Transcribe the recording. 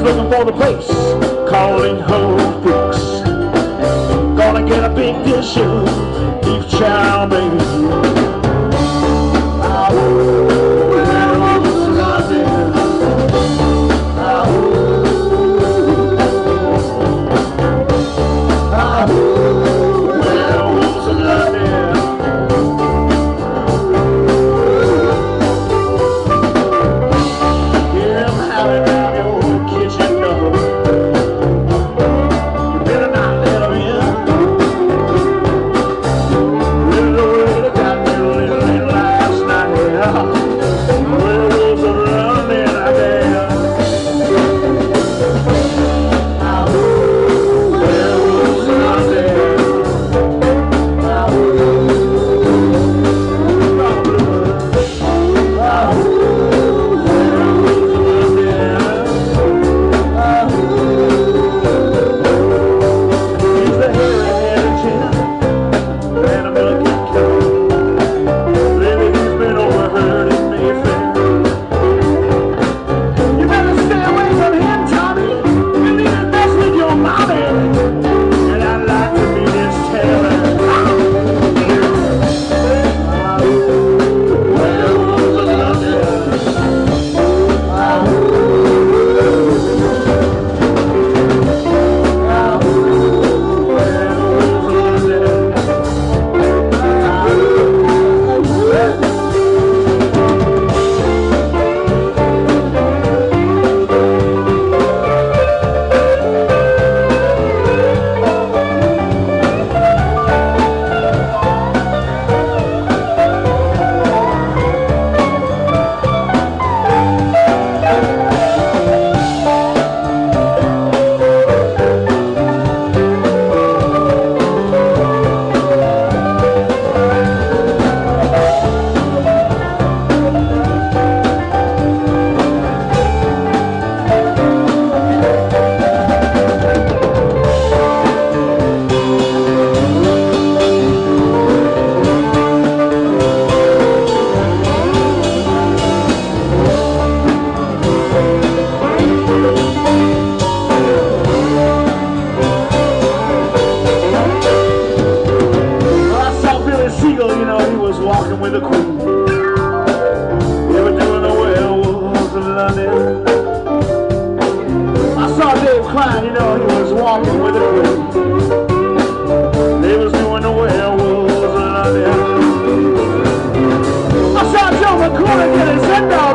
looking for the place, calling her fix. Gonna get a big dish of beef chow mein. Werewolves of London. Werewolves of London. Hear them howling round your kitchen door. You better not let them in. Little lady got me a little late last night. Werewolves of London, I guess. Werewolves of London. He's the hairy-headed gent, and a Milligan cow. Maybe he's been overheard in Mayfair. You better stay away from him, Tommy. You need to mess with your mommy. And I'd like to meet his terror. Werewolves of London. Walking with the queen. They were doing the Werewolves of London. I saw Dave Klein, he was walking with the queen. They was doing the Werewolves of London. I saw Joe McCormick get his head down.